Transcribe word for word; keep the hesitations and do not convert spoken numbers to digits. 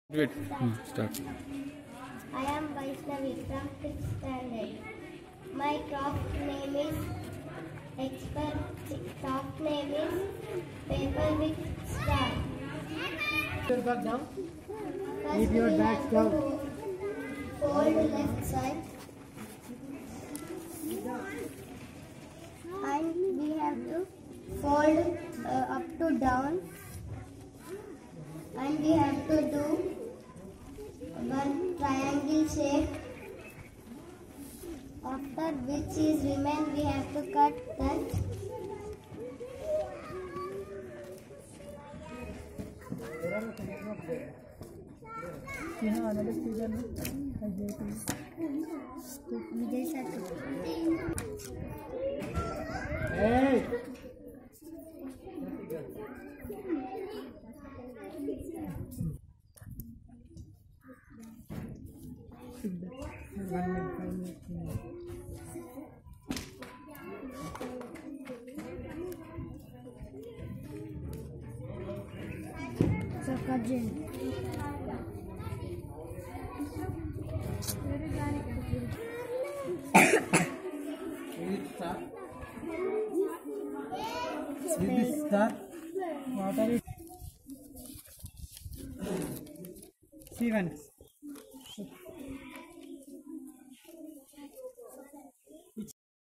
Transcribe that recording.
Wait, hmm, start. I am Vaishnavi from sixth standard. My craft name is expert. Craft name is paper with star. Your back down. First Keep your we back have down. to fold left side, and we have to fold uh, up to down, and we have to do one triangle shape, after which is remain we have to cut that. You have another figure, no? Hey! One minute, five minutes. So Kajin. With this star, what are it? See once.